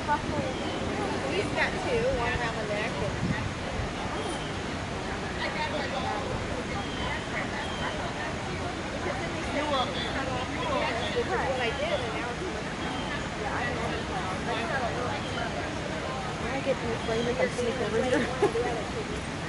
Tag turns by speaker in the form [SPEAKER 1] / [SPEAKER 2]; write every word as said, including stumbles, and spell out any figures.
[SPEAKER 1] He's got two, one around the neck. And which is what I did, and now it's yeah, I know. I get this lady to sneak over here.